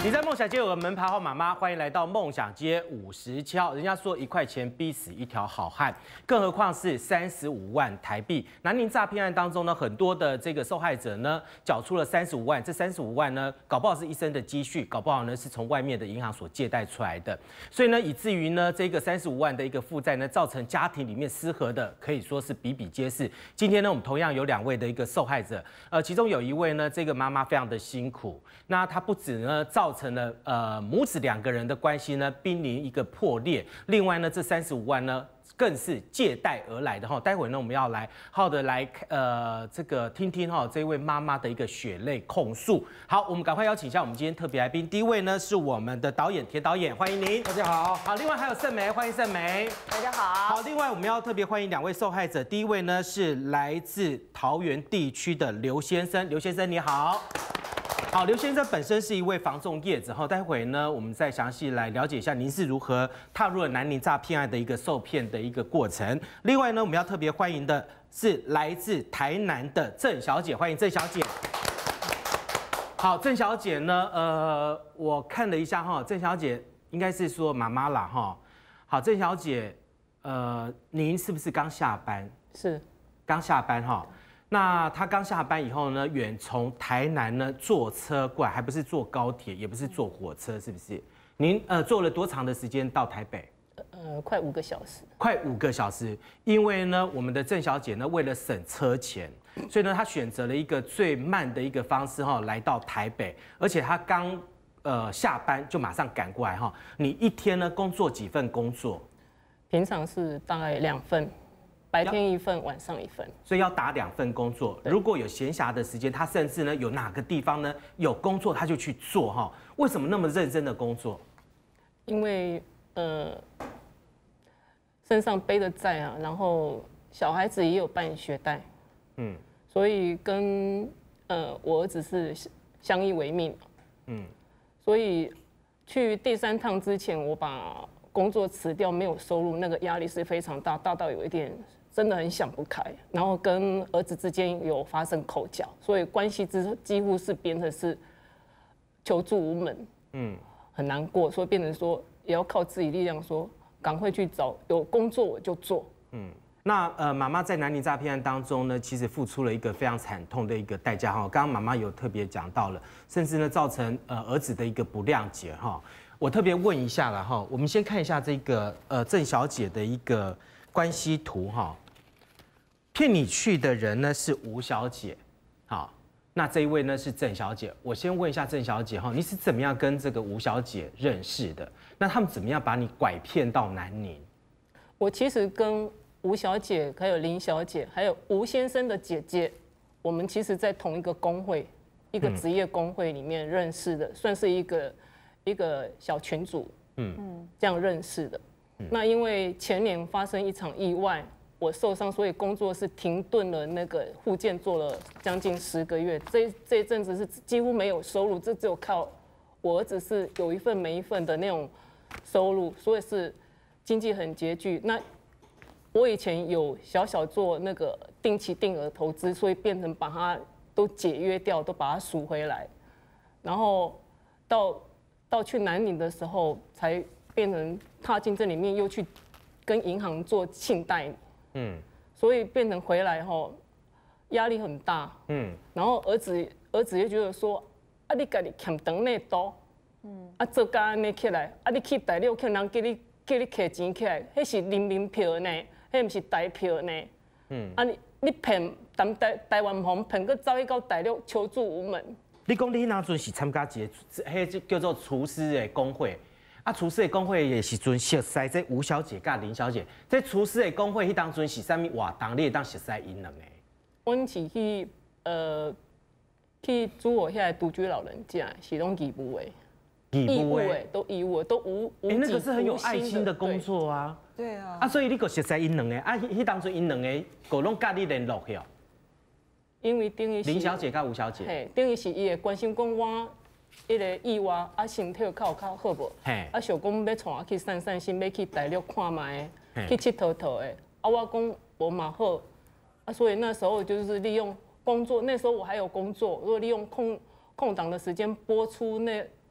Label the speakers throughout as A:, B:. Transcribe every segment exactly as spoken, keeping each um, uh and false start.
A: 你在梦想街有个门牌号码吗？欢迎来到梦想街五十七号。人家说一块钱逼死一条好汉，更何况是三十五万台币。南宁诈骗案当中呢，很多的这个受害者呢，缴出了三十五万，这三十五万呢，搞不好是一生的积蓄，搞不好呢是从外面的银行所借贷出来的。所以呢，以至于呢，这个三十五万的一个负债呢，造成家庭里面失和的，可以说是比比皆是。今天呢，我们同样有两位的一个受害者，呃，其中有一位呢，这个妈妈非常的辛苦，那她不止呢造成了呃母子两个人的关系呢濒临一个破裂，另外呢，这三十五万呢更是借贷而来的哈。待会呢，我们要来好好的来呃这个听听哈这位妈妈的一个血泪控诉。好，我们赶快邀请一下我们今天特别来宾，第一位呢是我们的导演田导演，欢迎您。
B: 大家好。
A: 好，另外还有盛梅，欢迎盛梅。
C: 大家好。
A: 好，另外我们要特别欢迎两位受害者，第一位呢是来自桃园地区的刘先生，刘先生你好。好，刘先生本身是一位房仲业者哈，待会呢我们再详细来了解一下您是如何踏入了南宁诈骗案的一个受骗的一个过程。另外呢，我们要特别欢迎的是来自台南的郑小姐，欢迎郑小姐。好，郑小姐呢，呃，我看了一下哈，郑小姐应该是说妈妈啦哈。好，郑小姐，呃，您是不是刚下班？
C: 是，
A: 刚下班哈。那他刚下班以后呢，远从台南呢坐车过来，还不是坐高铁，也不是坐火车，是不是？您呃坐了多长的时间到台北？
C: 呃，快五个小时。
A: 快五个小时，因为呢，我们的郑小姐呢，为了省车钱，所以呢，她选择了一个最慢的一个方式哈，来到台北，而且她刚呃下班就马上赶过来哈。你一天呢工作几份工作？
C: 平常是大概两份。白天一份，晚上一份，
A: 所以要打两份工作。如果有闲暇的时间，他甚至呢有哪个地方呢有工作，他就去做哈。为什么那么认真的工作？
C: 因为呃身上背的债啊，然后小孩子也有办学贷，嗯，所以跟呃我儿子是相依为命，嗯，所以去第三趟之前，我把工作辞掉，没有收入，那个压力是非常大，大到有一点。真的很想不开，然后跟儿子之间有发生口角，所以关系之几乎是变成是求助无门，嗯，很难过，所以变成说也要靠自己力量，说赶快去找有工作我就做，嗯。
A: 那呃，妈妈在南宁诈骗案当中呢，其实付出了一个非常惨痛的一个代价哈。刚刚妈妈有特别讲到了，甚至呢造成呃儿子的一个不谅解哈。我特别问一下了哈，我们先看一下这个呃郑小姐的一个关系图哈。骗你去的人呢是吴小姐，好，那这一位呢是郑小姐。我先问一下郑小姐哈，你是怎么样跟这个吴小姐认识的？那他们怎么样把你拐骗到南宁？
C: 我其实跟吴小姐、还有林小姐、还有吴先生的姐姐，我们其实在同一个工会，一个职业工会里面认识的，算是一个一个小群组，嗯嗯，这样认识的。那因为前年发生一场意外。我受伤，所以工作是停顿了，那个复健做了将近十个月。这这一阵子是几乎没有收入，这只有靠我儿子是有一份没一份的那种收入，所以是经济很拮据。那我以前有小小做那个定期定额投资，所以变成把它都解约掉，都把它赎回来。然后到到去南宁的时候，才变成踏进这里面，又去跟银行做信贷。嗯，所以变成回来后压力很大。嗯，然后儿子儿子也觉得说，啊你家己欠长那多，嗯，啊做家安尼起来，啊你去大陆叫人叫你叫你摕钱起来，迄是人民票呢，迄毋是台票呢。嗯，啊你你骗咱台台湾行骗去走去到大陆求助无门。
A: 你讲你那阵是参加一个，迄叫做厨师的工会。啊，厨师的工会的时阵熟悉这吴小姐甲林小姐，这厨师的工会迄当阵是啥物活动？你会当熟悉因两个？
C: 阮是去呃去租我遐独居老人家，是拢义务的，
A: 义务的
C: 都义务的，都无无。
A: 哎，那个是很有爱心的工作啊。
D: 对啊。
A: 啊，所以你个熟悉因两个，啊，迄当阵因两个个拢甲你联络去哦。
C: 因为等于
A: 林小姐甲吴小姐，
C: 嘿，等于是伊会关心讲我。迄个意外啊，身体较有较好无？啊，想讲要带我去散散心，要去大陆看卖，去佚佗佗的。啊，我讲无嘛好，啊，所以那时候就是利用工作，那时候我还有工作，如果利用空空档的时间播出那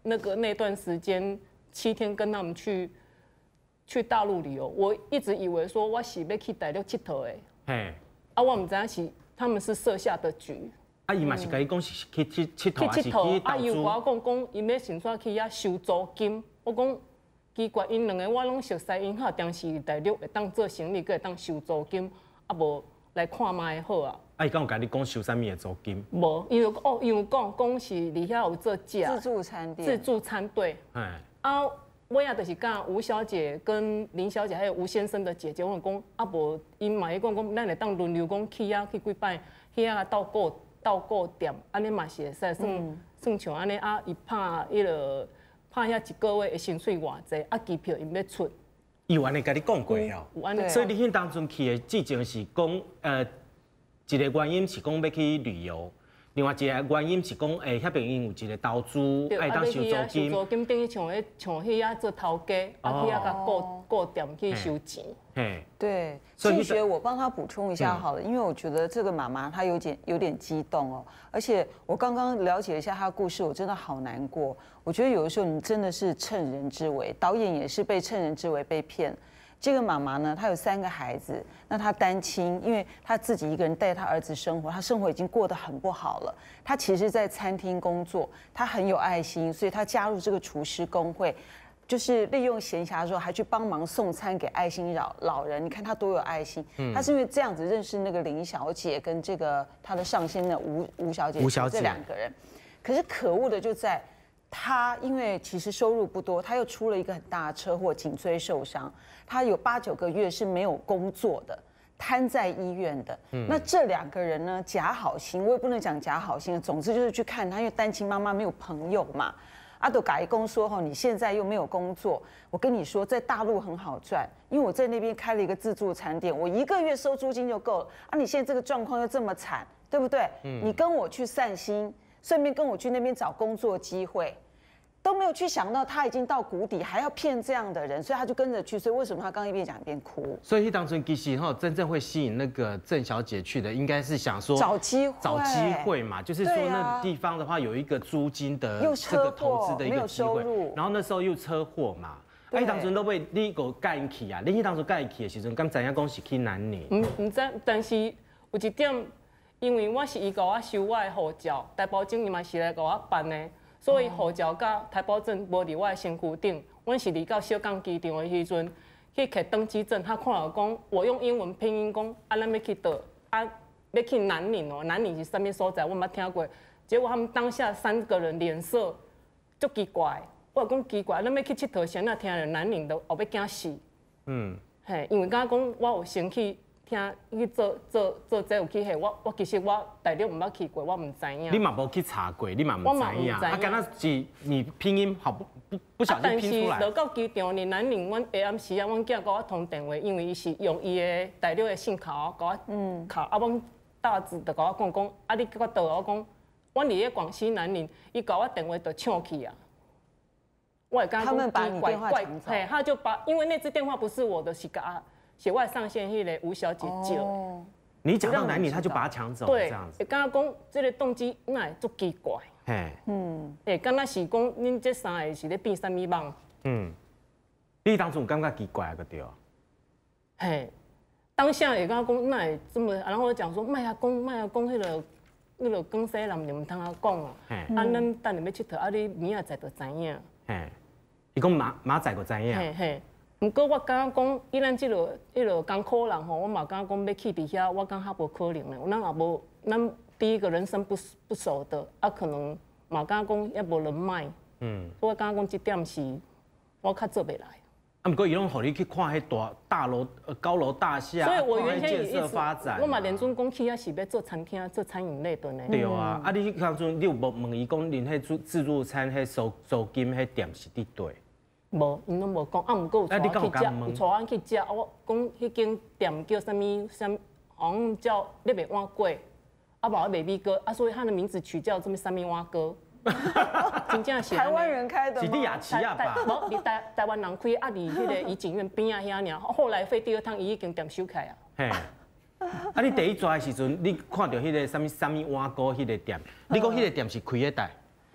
C: 那个那段时间七天跟他们去去大陆旅游，我一直以为说我是要去大陆佚佗的，嘿，啊，我唔知影是他们是设下的局。
A: 啊，伊嘛是甲伊讲是去去佚佗，还是去投资？
C: 啊，伊有甲我讲讲，伊要先煞去遐收租金。我讲奇怪，因两个我拢熟悉，因好当时大陆会当做生意，佮会当收租金，啊无来看卖好啊。
A: 啊，伊敢有甲你讲收啥物的租金？
C: 无，伊就哦，伊有讲讲是离遐有做假
B: 自助餐店，
C: 自助餐对。哎，啊，我也就是讲吴小姐跟林小姐还有吴先生的姐姐，我讲啊无，因嘛伊讲讲，咱会当轮流讲去遐去几摆，去遐倒过。到过店，安尼嘛是会使算算像安尼啊，伊拍迄落拍遐一个月的薪水偌济，啊机票伊要出。
A: 伊有安尼甲你讲过哦，
C: 有安尼。
A: 所以你迄当阵去的之前是讲，呃，一个原因是讲要去旅游，另外一个原因是讲，诶，遐边因有一个投资，爱当收租金。
C: 收租金等于像迄像去遐做头家，啊去遐甲顾顾店去收钱。
B: 对，庆学我帮他补充一下好了，因为我觉得这个妈妈她有点有点激动哦，而且我刚刚了解一下她的故事，我真的好难过。我觉得有的时候你真的是趁人之危，导演也是被趁人之危被骗。这个妈妈呢，她有三个孩子，那她单亲，因为她自己一个人带她儿子生活，她生活已经过得很不好了。她其实，在餐厅工作，她很有爱心，所以她加入这个厨师工会。就是利用闲暇的时候，还去帮忙送餐给爱心老老人。你看他多有爱心。嗯，他是因为这样子认识那个林小姐跟这个她的上线的吴吴小姐，
A: 吴小姐
B: 这两个人。可是可恶的就在他，因为其实收入不多，他又出了一个很大的车祸，颈椎受伤，他有八九个月是没有工作的。瘫在医院的，嗯、那这两个人呢，假好心，我也不能讲假好心，总之就是去看他，因为单亲妈妈没有朋友嘛。阿斗改公说哈，你现在又没有工作，我跟你说，在大陆很好赚，因为我在那边开了一个自助餐店，我一个月收租金就够了。啊，你现在这个状况又这么惨，对不对？嗯，你跟我去散心，顺便跟我去那边找工作机会，都没有去想到他已经到谷底，还要骗这样的人，所以他就跟着去。所以为什么他刚刚一边讲一边哭？
A: 所以当初其实哈，真正会吸引那个郑小姐去的，应该是想说
B: 找机会，
A: 找机会嘛，就是说那地方的话有一个租金的这个投资的一个机会，然后那时候又车祸嘛。哎，当初都被你个介去啊！你当初介去的时阵，敢知影讲是去南宁？
C: 唔唔知，但是有一点，因为我是伊甲我收我的护照，台胞证伊嘛是来甲我办的。所以护照甲台胞证无伫我的身躯顶，阮是离到小港机场的时阵去摕登机证，他看了讲，我用英文拼音讲，啊，咱要去倒，啊，要去南宁哦，南宁是啥物所在，我冇听过。结果他们当下三个人脸色足奇怪，我讲奇怪，咱要去佚佗，先那听人南宁都后要惊死。嗯，嘿，因为刚刚讲我有先去。听去做做做这有去迄，我我其实我大陆唔捌去过，我唔知影。
A: 你嘛无去查过，你嘛唔知影。啊，敢若是你拼音好不不不小心拼出来。
C: 但是落到机场，你南宁，阮下暗时啊，阮囝甲我通电话，因为伊是用伊的大陆的信卡甲我嗯卡，啊，阮大子就甲我讲讲，啊，你叫我倒，我讲，阮伫咧广西南宁，伊甲我电话就抢去啊。我会
B: 他们把你电话抢走，
C: 嘿，他就把，因为那支电话不是我的，是甲。写外上线迄个吴小姐借的，
A: 你讲到南宁，他就把他抢走，这样子。
C: 对，刚刚讲这个动机那会足奇怪。嘿，嗯，诶，敢若是讲恁这三个是咧变啥物梦？嗯，
A: 你当初有感觉奇怪个对？
C: 嘿，当下也刚刚讲那会这么，然后我讲说，卖啊讲，卖啊讲，迄个迄个广西人唔通啊讲哦。啊，咱等下要佚佗，啊，你明仔载就知影。嘿，
A: 伊讲马马仔就知影。
C: 嘿嘿。毋过我感觉讲，以咱即落、迄落艰苦人吼，我嘛感觉讲要去伫遐，我感觉无可能咧。咱也无，咱第一个人生不不熟的，啊，可能嘛感觉讲也无人脉。嗯。所以我感觉讲，这点是我较做袂来。
A: 啊，毋过伊拢互你去看迄大大楼、高楼大厦，
C: 所以我原先
A: 建设发展。
C: 我嘛连准讲去遐是要做餐厅、做餐饮类的呢。
A: 对啊，啊，你当初你有无问伊讲，恁迄自自助餐迄收租金迄店是伫对？
C: 无，因拢无讲，啊，毋过有带我去食，有带我去食，我讲迄间店叫啥物？啥好像叫你卖碗粿，啊，无我卖米糕，啊，所以它的名字取叫这么啥物碗糕。真正是
B: 台湾人开的吗？
A: 是伫雅琪啊吧？
C: 无，伫台台湾人开，啊，伫迄个怡景院边啊遐尔。后来飞第二趟，伊已经店收起啊。
A: 嘿，啊，你第一抓的时阵，你看到迄个啥物啥物碗糕迄个店，你讲迄个店是开迄代？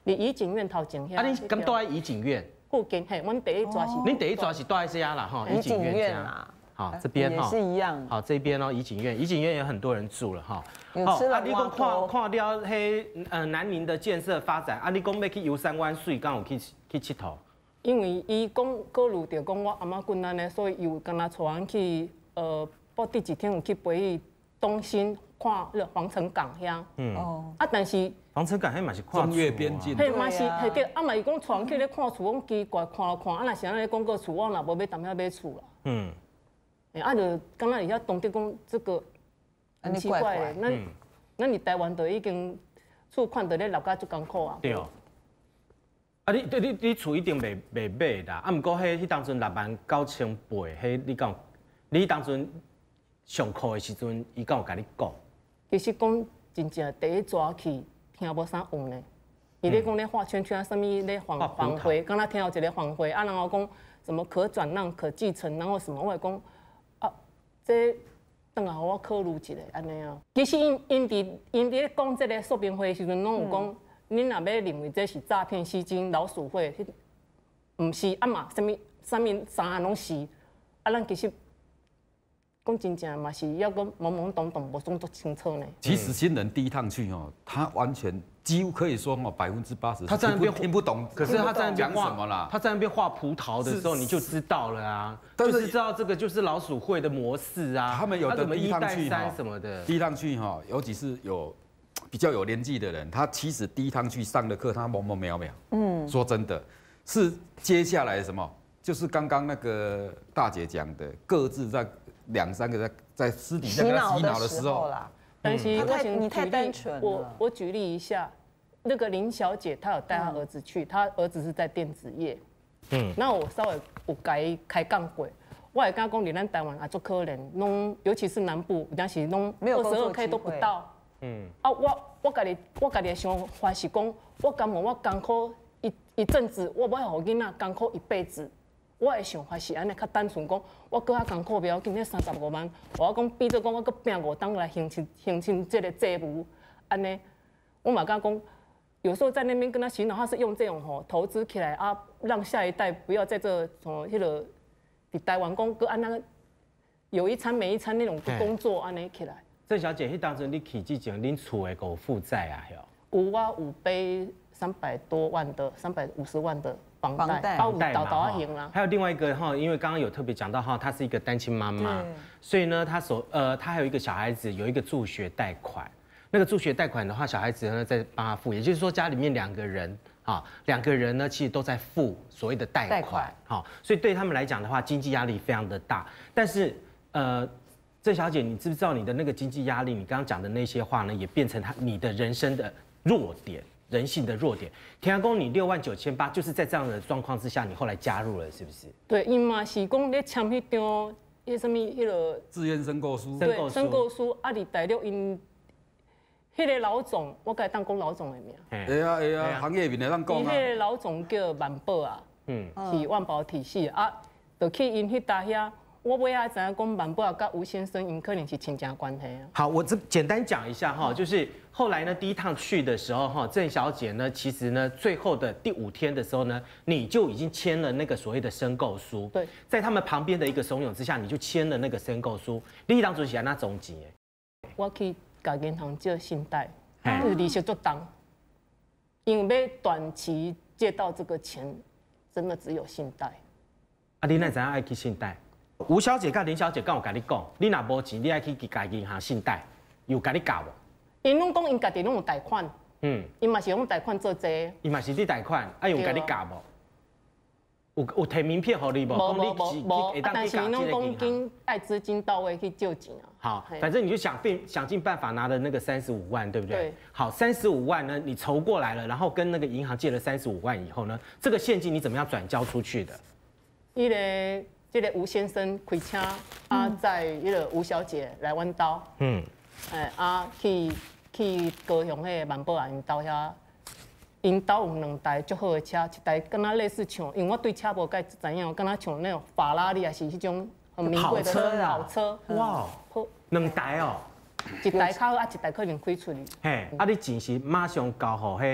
C: 离怡景院头前遐。
A: 啊，你咁住喺怡景院？
C: 附近嘿，阮第一抓是。
A: 恁第一抓是住喺这啦，哈，怡景院啊。好，这边哈
B: 也是一样。
A: 好，这边哦，怡景院，怡景院有很多人住了哈。
B: 有吃了
A: 啊，你讲看看了黑呃南宁的建设发展，啊，你讲要去游山玩水，敢有去去佚佗？
C: 因为伊讲考虑着讲我阿妈困难的，所以又跟他带阮去呃，报第几天有去陪伊东兴看迄个皇城港遐。嗯。哦。啊，但是
A: 皇城港迄嘛是看
D: 中越边境。
C: 迄嘛是迄个，啊嘛伊讲带阮去咧看厝，讲奇怪，看了看，啊若是安尼讲个厝，我若无要踮遐买厝啦。嗯。啊，就刚刚伊遐懂得讲这个很奇怪的，那那你台湾都已经厝看到咧落甲足艰苦啊。
A: 对。啊，你你你厝一定袂袂买啦，啊，毋过迄迄当阵六万九千八，迄你讲，你当阵上课的时阵，伊敢有甲你讲？
C: 其实讲真正第一抓去听无啥用呢，伊咧讲咧画圈圈啊，啥物咧黄黄灰，刚才听到一个黄灰，啊，然后讲什么可转让、可继承，然后什么我讲。这等下我考虑一下，安尼啊。其实因因伫因伫咧讲这个说明会的时阵，拢有讲，恁若要认为这是诈骗、吸金、老鼠会，毋是啊嘛，啥物啥物啥案拢是，啊，咱其实讲真正嘛是要讲懵懵懂懂，无算足清楚呢。
D: 其实新人第一趟去哦，他完全几乎可以说哦百分之八十，
A: 他在那边
D: 听不懂，
A: 可是他在那边
D: 讲什么啦？
A: 他在那边画葡萄的时候，你就知道了啊，就是知道这个就是老鼠会的模式啊。
D: 他们有的第一趟去
A: 哈，什么的，
D: 第一趟去哈，尤其是有比较有年纪的人，他其实第一趟去上的课，他懵懵渺渺。嗯，说真的，是接下来什么？就是刚刚那个大姐讲的，各自在两三个在在私底下跟他洗脑的时候
B: 啦。
C: 但是我想
B: 你太单纯了。
C: 我我举例一下，那个林小姐她有带她儿子去，她儿子是在电子业。嗯，那我稍微有改开杠过，我会跟他讲，你咱台湾也足可怜，拢尤其是南部，有当时拢二十二 K 都不到。嗯，啊，我我家己我家己的想法是讲，我甘愿我艰苦一一阵子，我要互囡仔艰苦一辈子。我的想法是安尼，较单纯讲，我搁较艰苦不要紧，迄三十五万，我讲比做讲我搁拼五档来形成形成这个债务，安尼，我嘛敢讲，有时候在那边跟他洗脑，他是用这种吼投资起来啊，让下一代不要在这从迄个伫台湾讲搁安那个有一餐没一餐那种工作安尼起来。
A: 郑小姐，迄当阵你去之前，恁厝的有负债啊？
C: 有啊，有背三百多万的，三百五十万的。房贷，
A: 房贷嘛，
C: 哈。
A: 还有另外一个哈，因为刚刚有特别讲到哈，她是一个单亲妈妈，所以呢，她所呃，她还有一个小孩子，有一个助学贷款。那个助学贷款的话，小孩子呢在帮他付，也就是说家里面两个人啊，两个人呢其实都在付所谓的贷款，好，所以对他们来讲的话，经济压力非常的大。但是呃，郑小姐，你知不知道你的那个经济压力，你刚刚讲的那些话呢，也变成他你的人生的弱点。人性的弱点，田阳公，你六万九千八，就是在这样的状况之下，你后来加入了，是不是？
C: 对，因嘛是讲咧签迄张迄什么迄个
D: 自愿申购书，
C: 对，申购书啊，伫大陆因迄个老总，我该当讲老总的名。
D: 会啊会啊，行业面来当讲啊。
C: 伊迄个老总叫万宝啊，嗯，是万宝体系啊，就去因迄搭遐。我尾仔知影讲万宝甲吴先生因可能是亲家关系啊。
A: 好，我这简单讲一下哈，就是后来呢，第一趟去的时候哈，郑小姐呢，其实呢，最后的第五天的时候呢，你就已经签了那个所谓的申购书。
C: 对，
A: 在他们旁边的一个怂恿之下，你就签了那个申购书。你当初是安那总钱的？
C: 我去甲银行借信贷，就是利息足重，因为要短期借到这个钱，真的只有信贷。
A: 啊，你那怎样爱去信贷？吴小姐跟林小姐跟我跟你讲，你若无钱，你爱去家银行信贷，有跟你教无？
C: 因拢讲因家己拢有贷款，嗯，因嘛是用贷款做这。
A: 因嘛是你贷款，啊有跟你教无？有有提名片互你无？
C: 无无无无，但是因拢讲紧爱资金到位去救钱啊。
A: 好，反正你就想尽想尽办法拿了那个三十五万，对不对？
C: 对。
A: 好，三十五万呢，你筹过来了，然后跟那个银行借了三十五万以后呢，这个现金你怎么样转交出去的？
C: 伊个。这个吴先生开车啊，载迄个吴小姐来阮兜，嗯，哎啊去去高雄迄个万宝啊因兜遐，因兜有两台足好的车，一台敢若类似像，因为我对车无介知影，敢若像那种法拉利还是迄种很名贵的跑车，
A: 哇，两台哦，
C: 一台较好啊，一台可能开出去。
A: 嘿，啊你钱是马上交互迄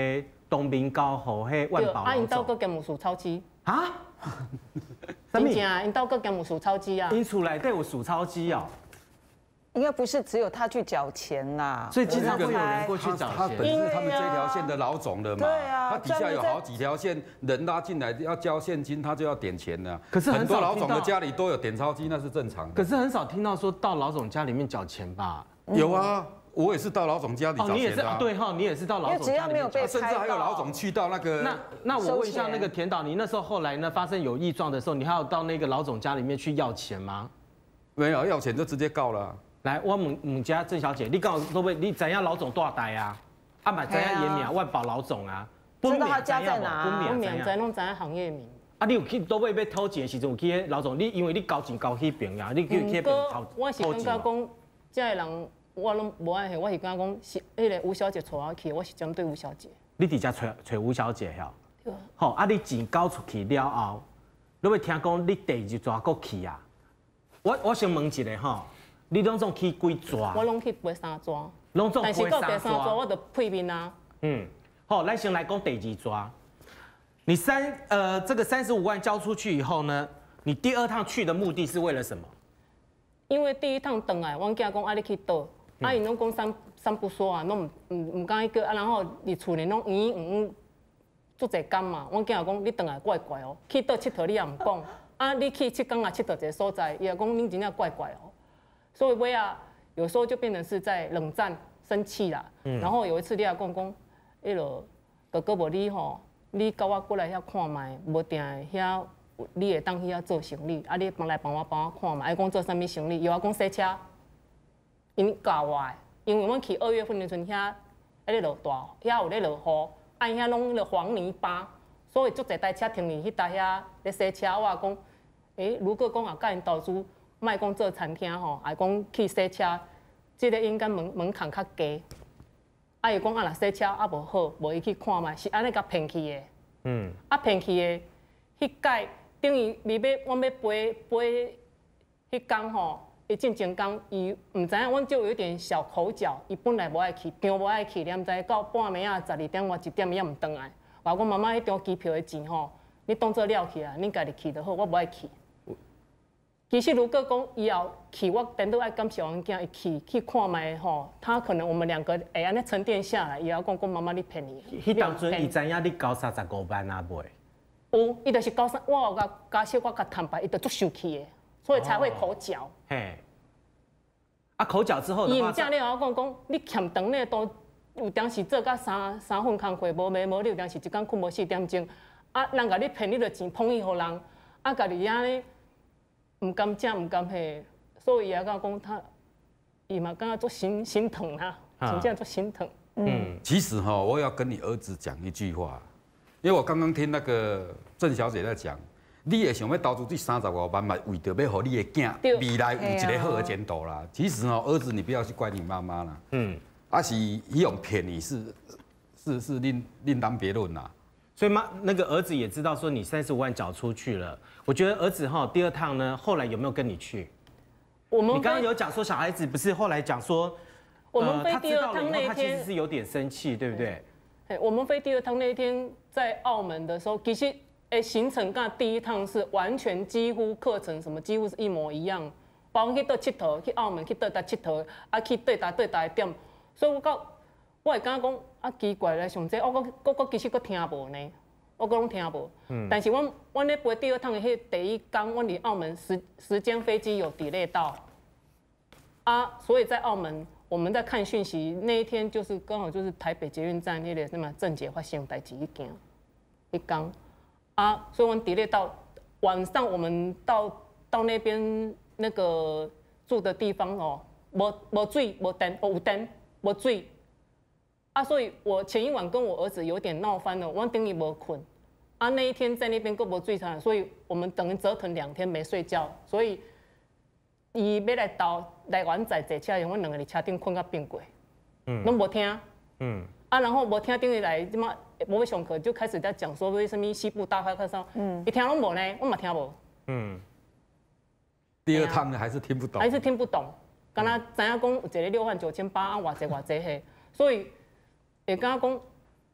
A: 东明高吼迄万宝
C: 啊，因
A: 老总
C: 兜个兼有数钞机
A: 啊？
C: 真正啊，因兜个兼有数钞机啊。
A: 因厝内底有数钞机哦，
B: 应该不是只有他去缴钱啦，
A: 所以经常会有人
B: 我
A: 过去找
D: 他本
A: 钱。
D: 身是他们这条线的老总的嘛，
B: 对啊
D: 他底下有好几条线，人拉进来要交现金，他就要点钱的。
A: 可是很
D: 很多老
A: 少听到
D: 总的家里都有点钞机，那是正常的。
A: 可是很少听到说到老总家里面缴钱吧？
D: 有啊，我也是到老总家里
A: 哦，你也是
D: 找钱的啊。
A: 对哈，你也是到老
B: 因为只
A: 总家里面缴
B: 要没有被
D: 甚至还有老总去到那个
A: 那那我问一下
B: 收钱
A: 那个田导，你那时候后来呢发生有异状的时候，你还有到那个老总家里面去要钱吗？
D: 没有要钱就直接告了啊。
A: 来，我问问家郑小姐，你告诉各位，你怎样老总多少代啊？啊嘛怎样严名万宝老总啊？
B: 知道他家在哪
A: 本
C: 我
A: 名怎样？
C: 名知拢知影行业名。
A: 啊，你有去倒尾要偷钱的时阵，有去迄老总，你因为你交钱交迄边啊，你去去迄边
C: 毋过
A: 偷
C: 我是感觉
A: 偷钱嘛。
C: 讲，这个人我拢无爱迄，我是感觉讲是迄个吴小姐带我去，我是针对吴小姐。
A: 你伫遮找找吴小姐吼，
C: 对
A: 吼啊，你钱交出去了后，你要听讲你第二抓过去啊？我我先问一下吼，你拢总去几抓？
C: 我拢去陪三抓，
A: 拢总
C: 但是到第
A: 三
C: 三抓我就配面啊。
A: 嗯，好，咱先来讲第二抓。你三呃这个三十五万交出去以后呢，你第二趟去的目的是为了什么？
C: 因为第一趟回来，阮囝讲啊你去倒，啊因拢讲三三不说啊，拢唔唔唔敢去，啊然后伫厝里拢圆圆圆足侪工嘛，阮囝讲你回来怪怪哦，去倒佚佗你也唔讲，啊你去七天啊佚佗一个所在，伊也讲恁真正怪怪哦，所以尾啊有时候就变成是在冷战生气啦，然后有一次你也讲讲，迄落哥哥无你吼，你甲我过来遐看卖，无定遐。你会当去遐做生意，啊！你帮来帮我帮我看嘛，爱讲做啥物生意，又要讲洗车，因教我的，因为阮去二月份的时阵，遐喺咧落大，遐有咧落雨，啊，遐拢咧黄泥巴，所以足侪台车停伫迄搭遐咧洗车。我讲，诶、欸，如果讲啊，甲因投资，莫讲做餐厅吼，啊讲去洗车，即、这个应该门门槛较低。啊，伊讲啊，若洗车啊无好，无伊去看嘛，是安尼甲骗去的。嗯。啊，骗去的，迄届。等于你要，我要陪陪迄工吼，伊进前工，伊毋知影，阮就有点小口角。伊本来无爱去，中无爱去，连在到半暝啊十二点外一点伊也毋转来。话讲妈妈，迄张机票的钱吼，你当做了去啊，你家己去就好，我无爱去。其实如果讲以后去，我真都爱感谢阮囝，伊去去看卖吼，他可能我们两个会安尼沉淀下来，伊要讲讲妈妈你骗你。
A: 迄当阵伊知影你交三十五万啊袂？
C: 有，伊就是高三，我有甲加小我甲坦白，伊就足生气的，所以才会口角。
A: 嘿，啊口角之后的话，
C: 伊毋正咧我讲讲，你欠长咧都有当时做甲三三份工课，无眠无，你有当时一工困无四点钟，啊人甲你骗你的钱，捧伊互人，啊家己安尼毋甘正毋甘迄，所以伊也甲讲他，伊嘛感觉足心心疼啊，真正足心疼。
A: 嗯，
D: 其实哈，我要跟你儿子讲一句话。因为我刚刚听那个郑小姐在讲，你也想要投资这三十五万嘛，为着要让你的囝未来有一个好的前途啦。其实哦，儿子你不要去怪你妈妈啦，嗯，而是伊用骗你是是是另另当别论啦。
A: 所以妈那个儿子也知道说你三十五万缴出去了，我觉得儿子哈第二趟呢，后来有没有跟你去？
C: 我们
A: 你刚刚有讲说小孩子不是后来讲说，
C: 我们飞第二趟那
A: 呃、他其
C: 天
A: 实是有点生气，对不对？
C: 我们飞第二趟那天在澳门的时候，其实诶行程跟第一趟是完全几乎课程什么几乎是一模一样，包括去倒佚佗，去澳门去倒搭佚佗，啊去对搭对搭的点，所以我到我会感觉讲啊奇怪咧，上这我我我我其实我听无呢，我我拢听无。嗯。但是阮阮咧飞第二趟的迄第一天，阮离澳门时时间飞机有 delay 到，啊，所以在澳门。我们在看讯息那一天，就是刚好就是台北捷运站那个什么郑捷发生代志一件一讲啊，所以我们 delay 到晚上，我们到到那边那个住的地方哦，无无水无电，哦有电无水啊，所以我前一晚跟我儿子有点闹翻了，我等于无困啊，那一天在那边够无水场，所以我们等于折腾两天没睡觉，所以。伊要来到来湾仔坐车，阮两个伫车顶困到变过，嗯，拢无听，嗯，啊，然后无听等于来，即马无要上课就开始在讲说为什么西部大开发商，嗯，伊听拢无呢，我嘛听无，嗯，
D: 第二趟呢还是听不懂，
C: 还是听不懂，敢若知影讲有一个六万九千八，啊，偌济偌济嘿，所以会敢讲，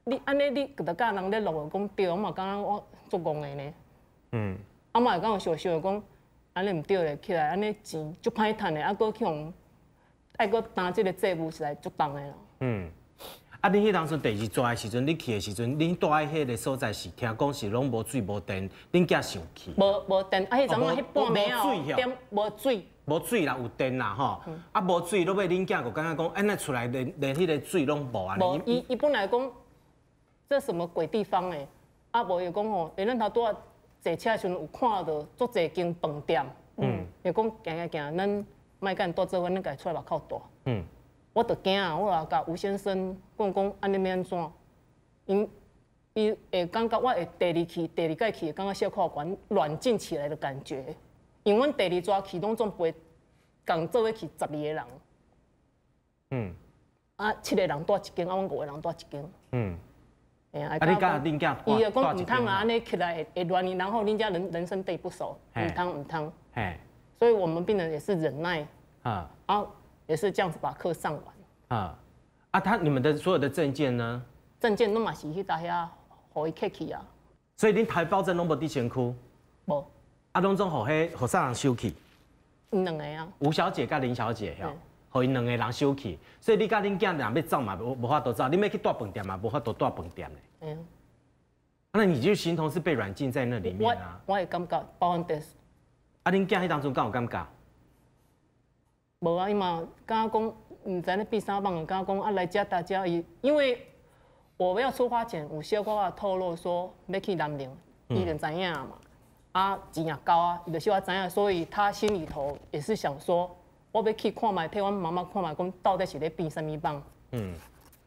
C: 你安尼你就教人咧录讲对，我嘛感觉我做戆的呢。
A: 嗯，
C: 啊嘛会讲有想想讲，安尼唔对咧，起来安尼钱足歹趁的，啊，搁去用，爱搁担即个债务实在足重的啦。
A: 嗯。啊，你迄当初第二抓的时阵，你去的时阵，恁住喺迄个所在是听讲是拢无水无电，恁囝生气。
C: 无无电，啊，迄阵啊，迄半暝哦，点无水。
A: 无水啦，有电啦吼，啊无水，落尾恁囝就感觉讲，安尼出来连连迄个水拢无啊。
C: 无，伊伊本来讲，这什么鬼地方诶？啊无又讲吼，连咱头拄啊坐车时阵有看到足侪间饭店，嗯，又讲行行行，咱莫甲因住做伙，咱家出来目口大。嗯。我就惊啊！我也甲吴先生讲讲，安尼要安怎？因伊会感觉我会第二期、第二届去，感觉小可管软禁起来的感觉。因为阮第二抓去拢总陪共做伙去十二个人。嗯。啊，七个人住一间，啊，阮五个人住一间。嗯。哎呀，
A: 啊，你甲恁囝
C: 伊就讲唔通啊，安尼起来会会乱，然后恁家人人生地不熟，唔通唔通。嘿。所以我们病人也是忍耐。啊。啊。也是这样子把课上完。
A: 啊啊，他你们的所有的证件呢？
C: 证件拢嘛是去大遐，互伊客去啊。
A: 所以恁台胞证拢无伫身躯？
C: 无。
A: 啊，拢总互迄互啥人收去？
C: 因两个啊。
A: 吴小姐甲林小姐吼，互因两个人收去。所以你甲恁囝若要走嘛，无无法度走。你要去住饭店嘛，无法度住饭店嘞。嗯。那你就形同是被软禁在那里面啊。
C: 我我会感觉包含的。
A: 啊，恁囝迄当中敢有感觉？
C: 无啊，伊嘛刚刚讲，唔知咧比啥棒，刚刚讲啊来遮大家伊，因为我要出发前有小可仔透露说要去南宁，伊就知影嘛，啊钱也高啊，伊就小可知影，所以他心里头也是想说，我要去看卖，替阮妈妈看卖，讲到底是咧变啥物棒。嗯。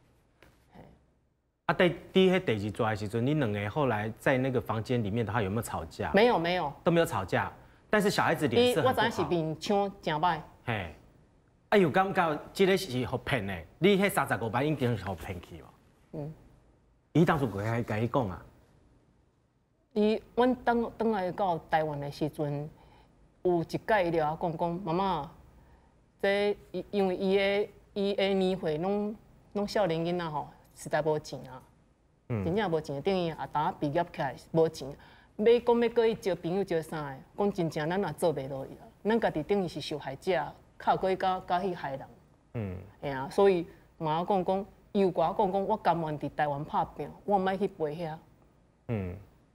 A: 啊，在第迄第二抓的时阵，你两个后来在那个房间里面的话，有没有吵架？
C: 没有，没有，
A: 都没有吵架。但是小孩子脸色很不好。
C: 我知是面腔真歹。
A: 嘿。啊，有感觉这个是互骗的？你迄三十五万已经是互骗去无？嗯。伊当初过来甲伊讲啊。
C: 伊，阮当当来到台湾的时阵，有一届伊就讲讲妈妈，这因为伊的伊的年会拢拢少年囡仔吼，实在无钱啊。嗯。真正无钱，等于也当毕业起来无钱，要讲要过去交朋友交啥的，讲真正咱也做袂落去啊。咱家己等于是受害者。靠过去甲甲去害人，嗯，哎呀，所以妈讲讲，伊有甲我讲讲，我甘愿伫台湾拍拼，我毋爱去陪遐，嗯，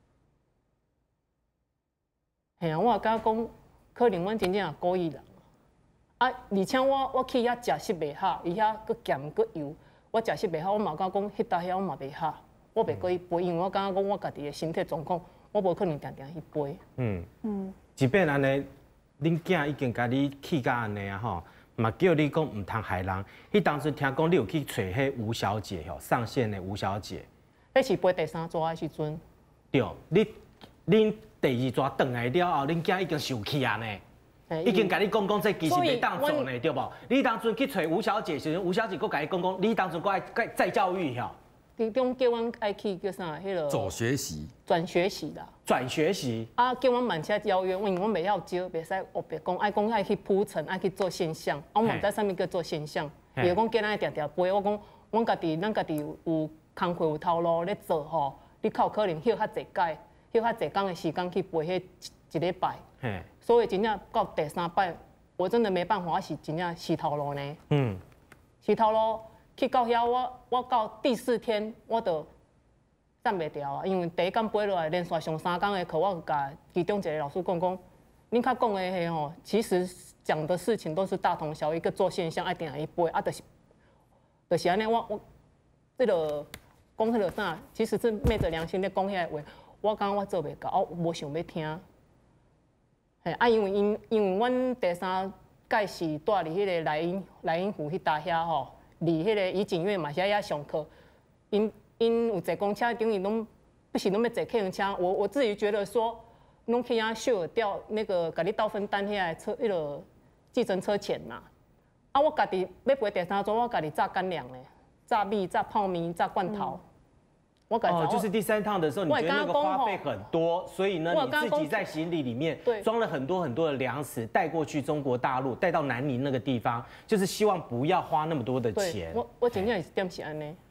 C: 哎呀，我也甲讲，可能阮真正也故意人，啊，而且我我去遐食食袂好，伊遐佫咸佫油，我食食袂好，我嘛甲讲，迄搭遐我嘛袂好，我袂过去陪，因为我感觉讲我家己的身体状况，我无可能定定去陪，嗯
A: 嗯，即便安尼。恁囝已经甲你气甲安尼啊吼，嘛叫你讲唔通害人。迄当时听讲你有去找迄吴小姐吼，上线的吴小姐。
C: 迄是陪第三抓的时阵。
A: 对，你恁第二抓转来了后，恁囝已经受气啊呢，已经甲你讲讲这其实袂当做呢，对无？你当初去找吴小姐时阵，吴小姐佫甲你讲讲，你当初佫爱再再教育吼。
C: 其中叫阮爱去叫啥？迄个
D: 走学习，
C: 转学习啦，
A: 转学习
C: 啊，叫阮慢车邀约，因为我袂晓招，袂使学别讲，爱讲爱去铺陈，爱去做现象，我毋知啥物叫做现象。伊讲叫咱定定陪，我讲，阮家己咱家己有工课有头路咧做吼，你较有可能休较济届，休较济工的时间去陪迄一礼拜。所以真正到第三摆，我真的没办法，我是真正死头路呢。嗯，死头路。去到遐，我我到第四天，我就站袂牢啊，因为第一天飞落来，连续上三天的课，我甲其中一个老师讲讲，恁较讲的迄吼，其实讲的事情都是大同小异，个做现象爱定来去背，啊，就是就是安尼，我我这个讲迄个啥，其实是昧着良心咧讲遐个话，我感觉我做袂到，我无想要听。嘿，啊，因为因因为阮第三届是住伫迄个莱茵莱茵湖迄搭遐吼。离迄个怡景院嘛是遐上课，因因有坐公车，等于拢不是拢要坐客运车。我我自己觉得说，拢去遐秀掉那个，甲你倒分担遐个车，迄个计程车钱嘛。啊，我家己要陪第三桌，我家己炸干粮咧，炸米、炸泡面、炸罐头。嗯
A: 我哦，就是第三趟的时候，你觉得那个花费很多，所以呢，你自己在行李里面装了很多很多的粮食，带过去中国大陆，带到南宁那个地方，就是希望不要花那么多的钱。
C: 我我真正是点是安尼。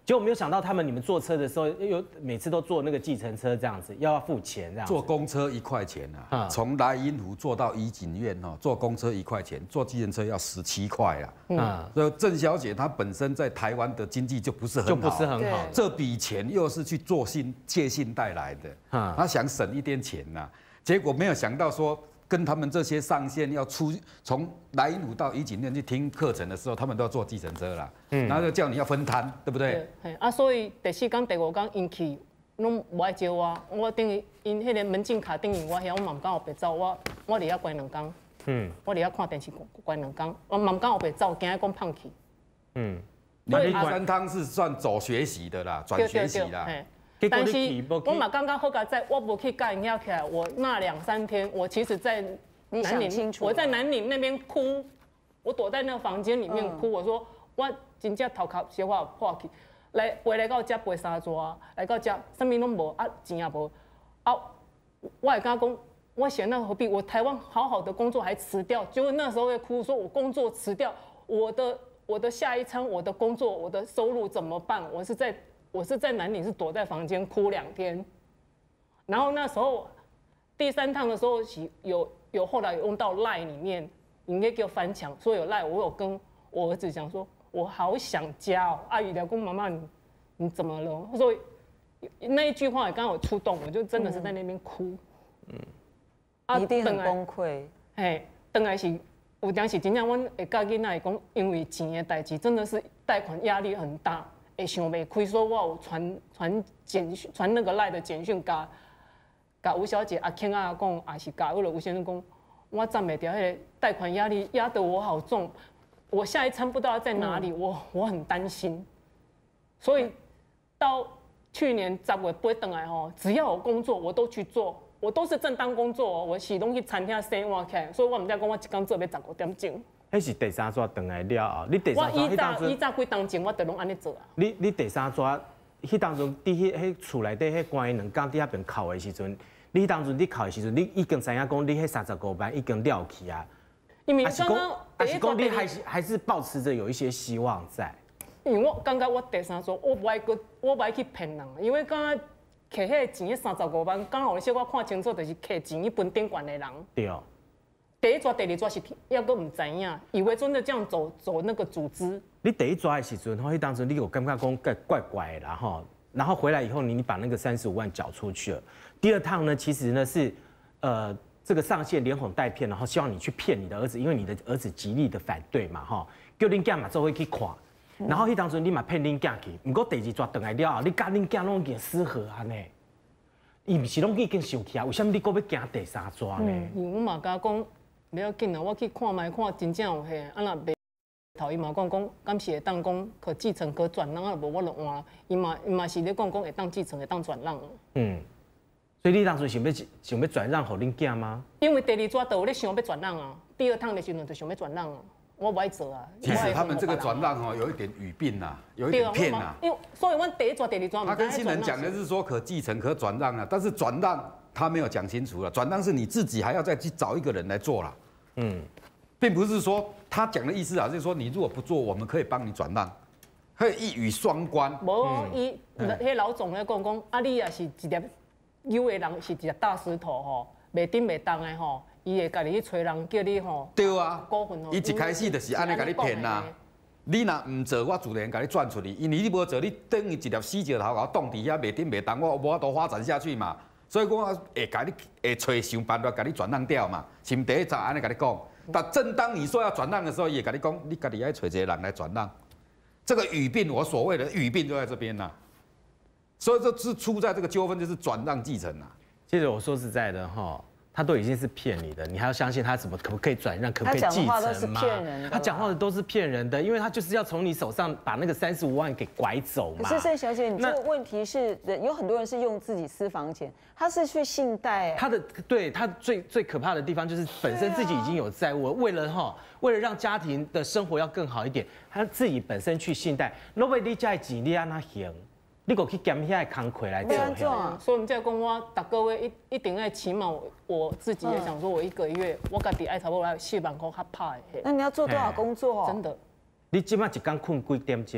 A: 结果没有想到他们你们坐车的时候，有每次都坐那个计程车这样子，要付钱这样子。
D: 坐公车一块钱啊，从莱茵湖坐到怡景院哦，坐公车一块钱，坐计程车要十七块啊。嗯，所以郑小姐她本身在台湾的经济就不是很好，
A: 就不是很好。
D: 这笔钱又是去做信借信贷来的，她想省一点钱呐、啊，结果没有想到说。跟他们这些上线要出从莱茵湖到怡景院去听课程的时候，他们都要坐计程车啦，嗯，然后就叫你要分摊，对不对？
C: 对，啊，所以第四天、第五天因去，拢无爱招我，我等于因迄个门禁卡等于我遐，我嘛唔敢后白走，我我伫遐关两天，嗯，我伫遐看电视关两天，我嘛唔敢后白走，惊讲胖去，
D: 嗯，那第三趟是算走学习的啦，转学习啦。
C: 但是我嘛刚刚好佳在，我不去干要起来。我那两三天，我其实在南岭，我在南岭那边哭，我躲在那个房间里面哭。我说我真正头壳小可破去，来陪来到这陪三桌，来到这什么拢无，啊钱也无，啊我也跟他讲，我嫌那何必？我台湾好好的工作还辞掉，结果那时候会哭，说我工作辞掉，我的我的下一餐，我的工作，我的收入怎么办？我是在。我是在南岭，是躲在房间哭两天，然后那时候第三趟的时候，有有后来有用到赖里面，你应该给我翻墙，说有赖，我有跟我儿子讲说，我好想家哦，阿姨聊跟妈妈你你怎么了？所以那一句话也刚好触动，我就真的是在那边哭，
B: 嗯，啊、一定很崩溃，
C: 哎，当然是有当时真正阮会甲囡仔讲，因为钱的代志真的是贷款压力很大。会想袂开，所以我有传传简讯，传那个赖的简讯，甲甲吴小姐阿庆啊讲，也是甲那个吴先生讲，我站袂掉，迄个贷款压力压得我好重，我下一餐不知道在哪里，嗯、我我很担心。所以到去年十月八回来吼，只要有工作我都去做，我都是正当工作，我是拢去餐厅洗碗起来，所以我唔知讲我一工做要十五点钟。
A: 迄是第三抓回来了后，你第三抓
C: 迄当阵，我以早几当前我都拢安尼做啊。
A: 你你第三抓，迄当阵伫迄迄厝内底迄关两工伫遐边哭的时阵，你迄当阵你哭的时阵，你已经知影讲你迄三十五万已经了去啊。
C: 因为刚刚
A: 还是讲你还是还是保持着有一些希望在。
C: 因为我感觉我第三抓，我不爱个，我不爱去骗人，因为刚刚摕迄个钱迄三十五万，刚好你小可看清楚，就是摕钱去分顶管的人。
A: 对。
C: 第一抓、第二抓是要个唔知影，以为真的这样走走那个组织。
A: 你第一抓的时阵，吼，迄当时你有感觉讲怪怪怪的啦吼，然后回来以后你你把那个三十五万缴出去了。第二趟呢，其实呢是，呃，这个上线连哄带骗，然后希望你去骗你的儿子，因为你的儿子极力的反对嘛吼，叫恁囝嘛做伙去看，然后迄当时你嘛骗恁囝去，不过第二抓回来了后，你甲恁囝拢已经失和安尼，伊不是拢已经生气啊？为什么你搁要行第三抓呢？
C: 因为我嘛甲讲。不要紧啊，我去看卖看，真正有迄，啊若袂头伊嘛讲讲，敢是会当讲可继承可转让啊，无我就换。伊嘛伊嘛是咧讲讲会当继承会当转让。嗯，
A: 所以你当初想要想要转让给恁囝吗？
C: 因为第二抓都有咧想要转让啊，第二趟的时阵就想要转让啊，我不爱做啊。
D: 其实他们这个转让哦，有一点语病呐，有一点骗呐。
C: 因为所以我第一抓、第二抓，
D: 他跟新人讲的是说可继承可转让啊，但是转让他没有讲清楚了，转让是你自己还要再去找一个人来做啦。嗯，并不是说他讲的意思啊，就是说你如果不做，我们可以帮你转让，会一语双关。
C: 无，伊迄老总咧讲讲，啊，你也是一粒有的人是一粒大石头吼，袂顶袂动的吼，伊会家己去找人叫你吼。
D: 对啊，
C: 股份
D: 伊一开始就是安尼甲你骗啦。你若唔做，我自然甲你转出去，因为你无做，你等于一粒死石头甲我挡伫遐，袂顶袂动，我无法度发展下去嘛。所以讲会甲你会找想办法甲你转让掉嘛，是毋第一集安尼甲你讲。但正当你说要转让的时候，也甲你讲，你家己要找一个人来转让。这个语病，我所谓的语病就在这边啦。所以这是出在这个纠纷，就是转让继承啊。
A: 其实我说实在的哈，他都已经是骗你的，你还要相信他怎么可不可以转让，可不可以继承吗？他讲话都是骗人的，他讲话的都是骗人的，因为他就是要从你手上把那个三十五万给拐走嘛。
B: 可是郑小姐，你这个问题是，有很多人是用自己私房钱，他是去信贷。
A: 他的对他最最可怕的地方就是本身自己已经有债务，为了哈，为了让家庭的生活要更好一点，他自己本身去信贷，若为你这钱你安那行？你个去捡遐个工课来做，
C: 所以我们在讲我逐个月一一定要起码我自己也想说，我一个月我家己爱差不多要四万块较拍的。
B: 那你要做多少工作？
C: 真的。
A: 你即摆一工困几点钟？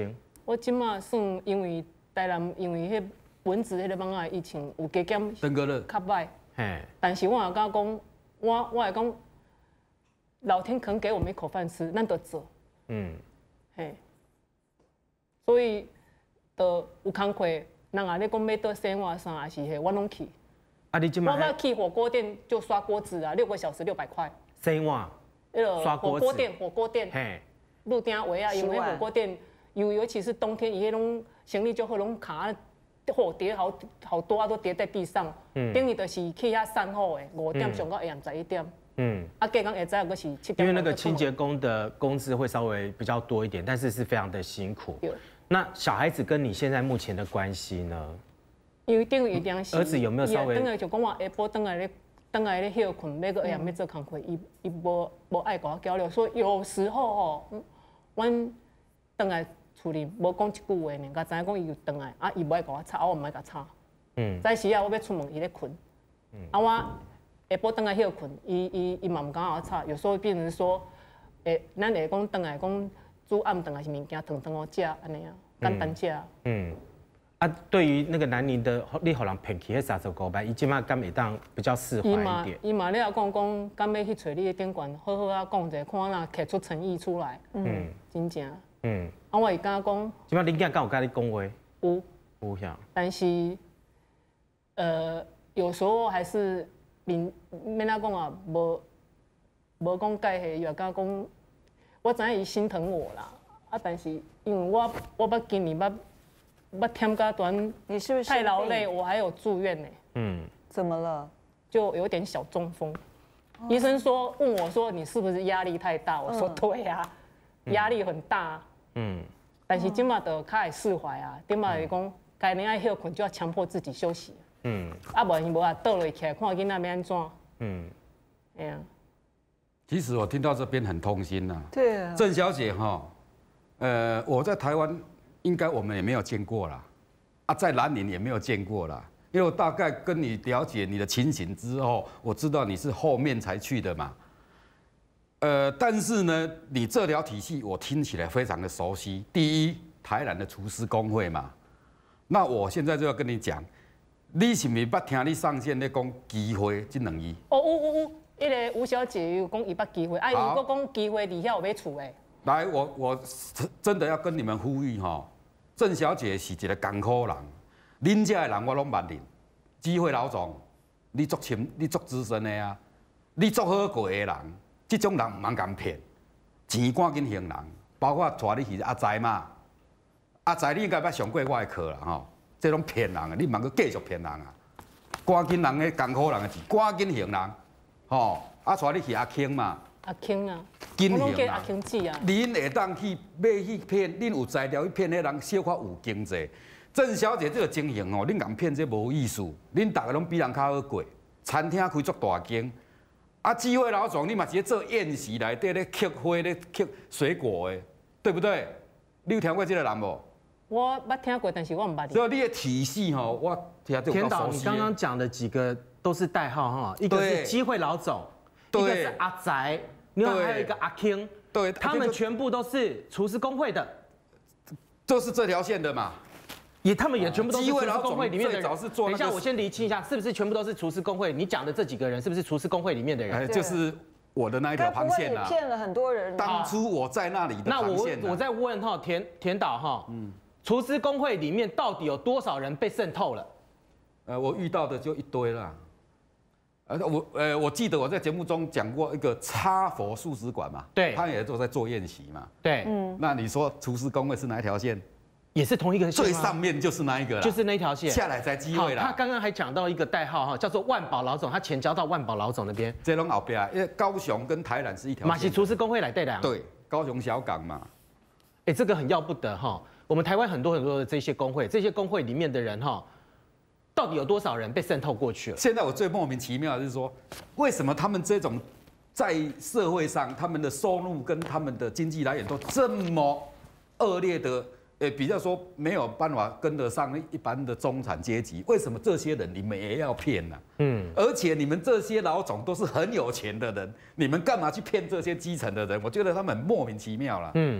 C: 我即马算因为台南因为迄蚊子迄个蚊仔疫情有加减
D: 登革热
C: 较歹，
A: 嘿，
C: 但是我也敢讲，我我会讲，老天肯给我们一口饭吃，咱就做，
A: 嗯，
C: 嘿，所以就有工课，人也咧讲要倒生活啥，还是迄我拢去。
A: 啊，你今
C: 我
A: 麦
C: 要去火锅店就刷锅子啊，六个小时六百块。
A: 生活，
C: 那个
A: 刷锅子
C: 火锅店，火锅店，
A: 嘿，
C: 路顶围啊，因为
B: 十万
C: 火锅店尤尤其是冬天，伊迄种行李就好，拢卡货叠好好多啊，都叠在地上。嗯，等于就是去遐散伙的，五点上到下暗十一点。
A: 嗯，
C: 啊，隔天下早个是七点。
A: 因为那个清洁工的工资会稍微比较多一点，但是是非常的辛苦。
C: 对。
A: 那小孩子跟你现在目前的关系呢？
C: 因为等于一定是
A: 儿子有没有稍微
C: 等来就讲我下晡等来咧，等来咧休困，要个下暗要做工课，伊伊无无爱跟我交流，所以有时候吼，阮等来厝里无讲一句话呢，甲知影讲伊就等来，啊伊无爱跟我吵，啊我毋爱甲吵。
A: 嗯。
C: 早时啊，我要出门，伊咧困。嗯。啊我下晡等来休困，伊伊伊嘛毋敢跟我吵，有时候变成说，诶，咱会讲等来讲煮暗顿来是物件烫烫好食安尼啊，简单食。
A: 嗯。啊，对于那个南宁的你互人骗去迄三十五万，伊即马敢会当比较释怀一点。
C: 伊嘛咧讲讲，敢要去找你的店管，好好啊讲者，看哪摕出诚意出来。嗯，真正。嗯。啊，我会敢讲。
A: 即马恁囝敢有甲你讲话？
C: 有。
A: 有晓。
C: 但是，呃，有时候还是面免哪讲啊，无无讲介许，又敢讲，我知影伊心疼我啦。啊，但是因为我我捌今年捌。我添加短，
B: 你是不是
C: 太劳累？我还有住院呢。
B: 嗯，怎么了？
C: 就有点小中风。哦、医生说问我说你是不是压力太大？我说对呀、啊，压、嗯、力很大。嗯。但是今嘛的开始释怀啊，今嘛是讲该年爱休困就要强迫自己休息。嗯。啊，不然无啊倒落起来看囡仔要安怎？嗯。哎呀。
D: 其实我听到这边很痛心呐、啊。
B: 对啊。
D: 郑小姐哈，呃，我在台湾。应该我们也没有见过啦，啊，在南宁也没有见过啦。因为我大概跟你了解你的情形之后，我知道你是后面才去的嘛。呃，但是呢，你这条体系我听起来非常的熟悉。第一，台南的厨师工会嘛，那我现在就要跟你讲，你是不是捌听你上线咧讲机会这两字？
C: 哦，有有有，迄个吴小姐有讲伊捌机会，啊，伊个讲机会伫遐有买厝诶。来，
D: 我我真的要跟你们呼吁哈。郑小姐是一个艰苦人，恁遮的人我拢捌认。机会老总，你足深，你足资深的啊，你足好过的人，这种人唔通敢骗，钱赶紧还人。包括带你去阿财嘛，阿财你应该捌上过我的课啦吼，这种骗人的，你唔通继续骗人啊！赶紧人的艰苦人的钱，赶紧还人，吼，啊带你去阿庆嘛。
C: 阿庆啊，
D: 我
C: 拢叫阿庆子啊。
D: 恁会当去买去骗，恁有材料去骗迄人，小可有经济。郑小姐这个情形哦，恁敢骗这无意思。恁大家拢比人较好过，餐厅开足大间。啊，机会老总，你嘛直接做宴席内底咧刻花咧刻水果的，对不对？你有听过这个人无？
C: 我捌听过，但是我唔捌。
D: 所以你的体系吼，我听到
A: 田导，你刚刚讲的几个都是代号哈，一个是机会老总，一个是阿宅。另外还有一个阿 King，
D: 对，
A: 他们全部都是厨师工会的，
D: 就是这条线的嘛。
A: 也，他们也全部都是厨师工会里面的人。
D: 等
A: 一下，我先厘清一下，是不是全部都是厨师工会？你讲的这几个人是不是厨师工会里面的人？
D: 哎，就是我的那一条航线啊。
B: 骗了很多人。
D: 当初我在那里的航线。
A: 那我我在问哈田田导哈，嗯，厨师工会里面到底有多少人被渗透了？
D: 呃，我遇到的就一堆啦。呃，我呃，我记得我在节目中讲过一个插佛素食馆嘛，
A: 对，
D: 他也都在做宴席嘛，
A: 对，
B: 嗯，
D: 那你说厨师工会是哪一条线？
A: 也是同一个线，
D: 最上面就是那一个，
A: 就是那条线，
D: 下来才机会啦。
A: 他刚刚还讲到一个代号哈，叫做万宝老总，他钱交到万宝老总那边。
D: 这拢后边，因为高雄跟台南是一条线，
A: 马西厨师工会来对的。
D: 对，高雄小港嘛，
A: 哎，这个很要不得哈。我们台湾很多很多的这些工会，这些工会里面的人哈。到底有多少人被渗透过去了？
D: 现在我最莫名其妙的是说，为什么他们这种在社会上他们的收入跟他们的经济来源都这么恶劣的？呃，比较说没有办法跟得上一般的中产阶级，为什么这些人你们也要骗呢、啊？嗯，而且你们这些老总都是很有钱的人，你们干嘛去骗这些基层的人？我觉得他们很莫名其妙了。嗯。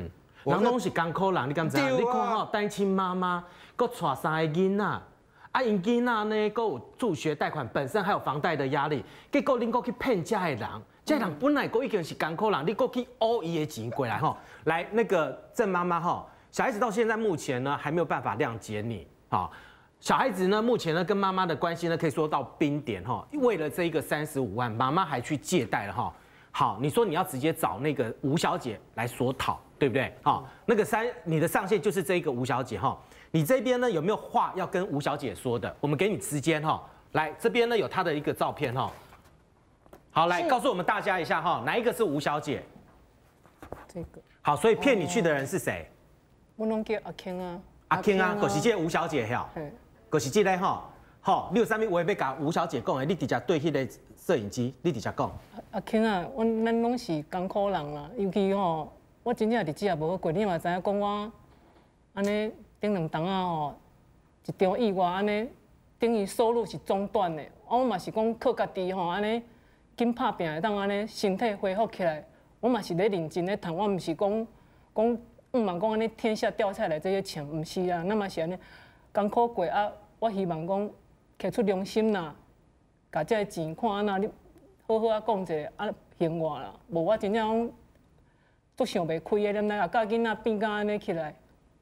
A: 人拢是艰苦人，你敢知影？
D: 对啊
A: 你看吼，单亲妈妈，佮带三个囡仔，啊，因囡仔呢，佮有助学贷款，本身还有房贷的压力，结果恁佮去骗这个人，这个人本来佮已经是艰苦人，你佮去乌伊的钱过来吼，来那个郑妈妈吼，小孩子到现在目前呢还没有办法谅解你，好。小孩子呢，目前呢跟妈妈的关系呢，可以说到冰点哈。为了这一个三十五万，妈妈还去借贷了哈。好，你说你要直接找那个吴小姐来索讨，对不对？好，那个三你的上线就是这个吴小姐哈。你这边呢有没有话要跟吴小姐说的？我们给你时间哈。来，这边呢有她的一个照片哈。好，来告诉我们大家一下哈，哪一个是吴小姐？
C: 这个。
A: 好，所以骗你去的人是谁？
C: 我拢叫阿庆啊。
A: 阿庆啊，就是这个吴小姐哈。就是这个吼，吼，你有啥物话要甲吴小姐讲的？你直接对迄个摄影机，你直接讲。
C: 阿庆啊，我咱拢是艰苦人啦，尤其吼，我真正日子也无好过，你嘛知影讲我安尼顶两档啊吼，一场意外安尼，等于收入是中断的。我嘛是讲靠家己吼，安尼紧拍拼会当安尼身体恢复起来。我嘛是咧认真咧谈，我毋是讲讲毋嘛讲安尼天下掉下来这些钱，毋是啊，那嘛是安尼艰苦过啊。我希望讲，摕出良心啦，甲这个钱看安那，你好好啊讲一下啊生活啦。无我真正讲，都想袂开的，咱来教囡仔变甲安尼起来。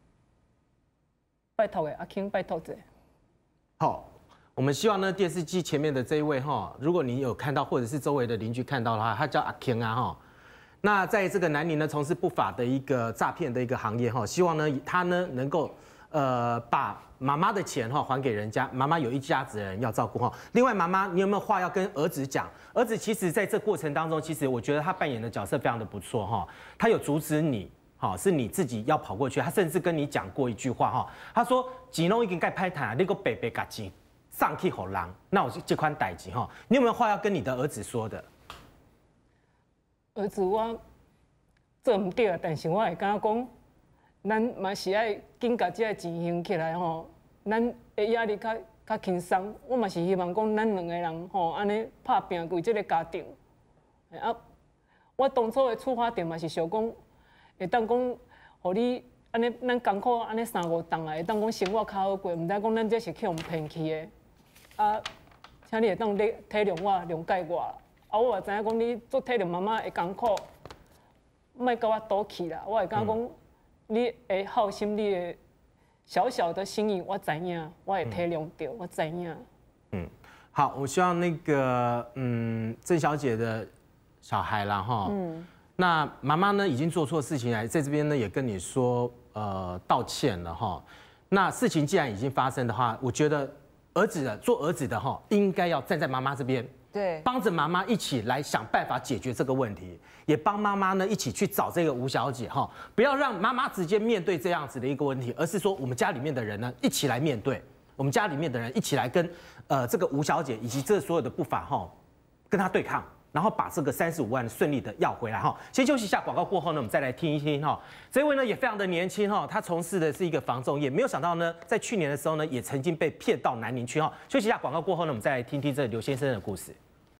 C: 拜托的阿庆，拜托者。
A: 好，我们希望呢电视机前面的这一位哈，如果你有看到，或者是周围的邻居看到的话，他叫阿庆啊哈。那在这个南宁呢，从事不法的一个诈骗的一个行业哈，希望呢他呢能够。呃，把妈妈的钱哈还给人家，妈妈有一家子人要照顾哈。另外，妈妈你有没有话要跟儿子讲？儿子其实在这过程当中，其实我觉得他扮演的角色非常的不错哈。他有阻止你，哈，是你自己要跑过去。他甚至跟你讲过一句话哈，他说：“钱拢已经该拍谈，你个白白把钱上去给人，那我就这款代志哈。”你有没有话要跟你的儿子说的？
C: 儿子，我做唔对，但是我会感觉讲。咱嘛是爱紧甲这个钱还起来吼，咱的压力较较轻松。我嘛是希望讲咱两个人吼安尼拍拼为这个家庭。啊，我当初的出发点嘛是想讲，会当讲，互你安尼咱艰苦安尼三五档来，会当讲生活较好过，毋知讲咱这是去互骗去的。啊，请你会当体体谅我、谅解我。啊，我也知影讲你做体谅妈妈会艰苦，莫甲我赌气啦。我会感觉讲。你的好心，你的小小的心意，我知影，我会体谅到，我知影。
A: 嗯，好，我希望那个嗯郑小姐的小孩啦哈，嗯，那妈妈呢已经做错事情来，在这边呢也跟你说呃道歉了哈。那事情既然已经发生的话，我觉得儿子的做儿子的哈，应该要站在妈妈这边。
B: 对，
A: 帮着妈妈一起来想办法解决这个问题，也帮妈妈呢一起去找这个吴小姐哈，不要让妈妈直接面对这样子的一个问题，而是说我们家里面的人呢一起来面对，我们家里面的人一起来跟呃这个吴小姐以及这所有的不法哈跟她对抗，然后把这个三十五万顺利的要回来哈。先休息一下，广告过后呢，我们再来听一听哈。这位呢也非常的年轻哈，他从事的是一个房仲业，没有想到呢，在去年的时候呢，也曾经被骗到南宁去哈。休息一下，广告过后呢，我们再来听听这刘先生的故事。